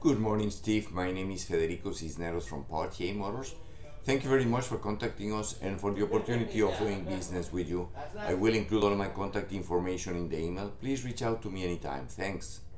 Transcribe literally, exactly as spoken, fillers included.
Good morning, Steve. My name is Federico Cisneros from Poitiers Motors. Thank you very much for contacting us and for the opportunity of doing business with you. I will include all my contact information in the email. Please reach out to me anytime. Thanks.